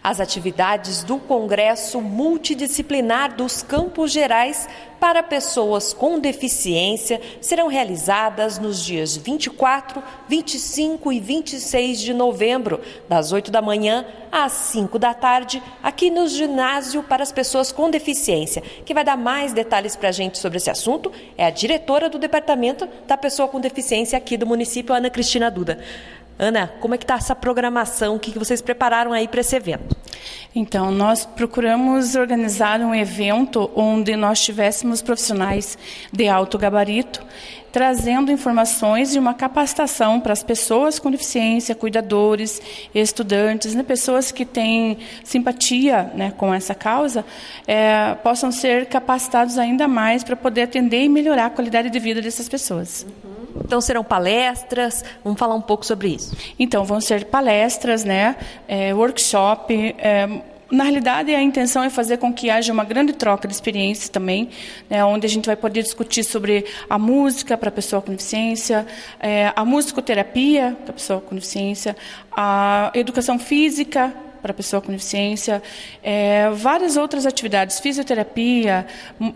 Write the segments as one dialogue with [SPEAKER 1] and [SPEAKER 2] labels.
[SPEAKER 1] As atividades do Congresso Multidisciplinar dos Campos Gerais para pessoas com deficiência serão realizadas nos dias 24, 25 e 26 de novembro, das 8 da manhã às 5 da tarde, aqui no ginásio para as pessoas com deficiência. Quem vai dar mais detalhes para a gente sobre esse assunto é a diretora do Departamento da Pessoa com Deficiência aqui do município, Ana Cristina Duda. Ana, como é que está essa programação? O que vocês prepararam aí para esse evento?
[SPEAKER 2] Então, nós procuramos organizar um evento onde nós tivéssemos profissionais de alto gabarito, trazendo informações de uma capacitação para as pessoas com deficiência, cuidadores, estudantes, né, pessoas que têm simpatia, né, com essa causa, possam ser capacitados ainda mais para poder atender e melhorar a qualidade de vida dessas pessoas.
[SPEAKER 1] Então serão palestras, vamos falar um pouco sobre isso.
[SPEAKER 2] Então vão ser palestras, né, workshop. Na realidade, a intenção é fazer com que haja uma grande troca de experiências também, né, onde a gente vai poder discutir sobre a música para a pessoa com deficiência, a musicoterapia para a pessoa com deficiência, a educação física para a pessoa com deficiência, várias outras atividades, fisioterapia,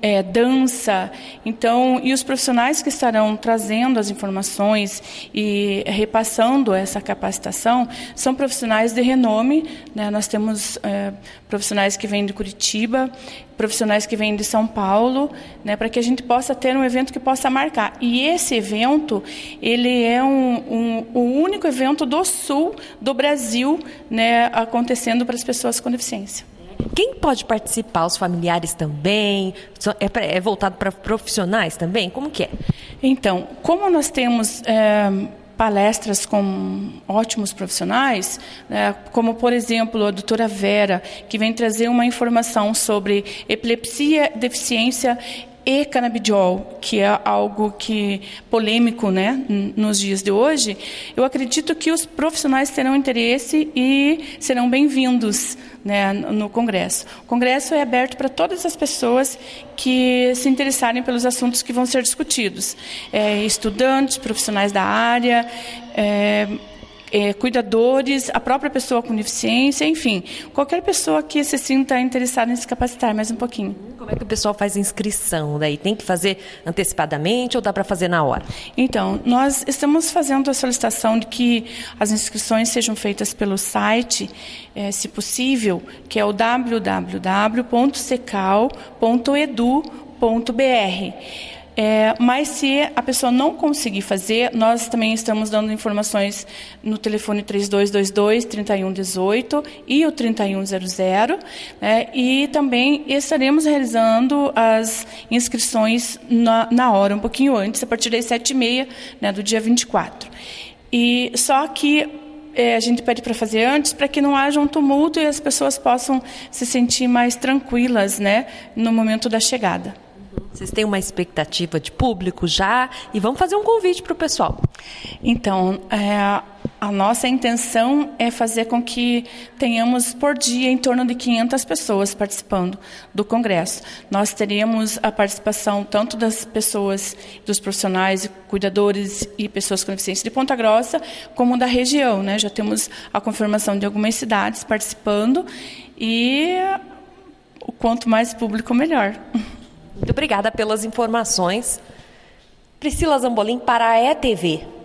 [SPEAKER 2] dança. Então, e os profissionais que estarão trazendo as informações e repassando essa capacitação são profissionais de renome, né? Nós temos profissionais que vêm de Curitiba, profissionais que vêm de São Paulo, né, para que a gente possa ter um evento que possa marcar. E esse evento, ele é o único evento do sul do Brasil, né, acontecendo para as pessoas com deficiência.
[SPEAKER 1] Quem pode participar? Os familiares também? É voltado para profissionais também? Como que é?
[SPEAKER 2] Então, como nós temos palestras com ótimos profissionais, né, como, por exemplo, a doutora Vera, que vem trazer uma informação sobre epilepsia, deficiência e canabidiol, que é algo polêmico, né, nos dias de hoje. Eu acredito que os profissionais terão interesse e serão bem-vindos, né, no Congresso. O Congresso é aberto para todas as pessoas que se interessarem pelos assuntos que vão ser discutidos. Estudantes, profissionais da área, cuidadores, a própria pessoa com deficiência, enfim, qualquer pessoa que se sinta interessada em se capacitar mais um pouquinho.
[SPEAKER 1] Como é que o pessoal faz a inscrição? Daí tem que fazer antecipadamente ou dá para fazer na hora?
[SPEAKER 2] Então, nós estamos fazendo a solicitação de que as inscrições sejam feitas pelo site, se possível, que é o www.secal.edu.br. Mas se a pessoa não conseguir fazer, nós também estamos dando informações no telefone 3222-3118 e o 3100, né, e também estaremos realizando as inscrições na hora, um pouquinho antes, a partir das 7h30, né, do dia 24. E só que a gente pede para fazer antes, para que não haja um tumulto e as pessoas possam se sentir mais tranquilas, né, no momento da chegada.
[SPEAKER 1] Vocês têm uma expectativa de público já? E vamos fazer um convite para o pessoal.
[SPEAKER 2] Então, a nossa intenção é fazer com que tenhamos por dia em torno de 500 pessoas participando do Congresso. Nós teremos a participação tanto das pessoas, dos profissionais, cuidadores e pessoas com deficiência de Ponta Grossa, como da região, né? Já temos a confirmação de algumas cidades participando e o quanto mais público, melhor.
[SPEAKER 1] Muito obrigada pelas informações. Priscila Zambolim para a ETV.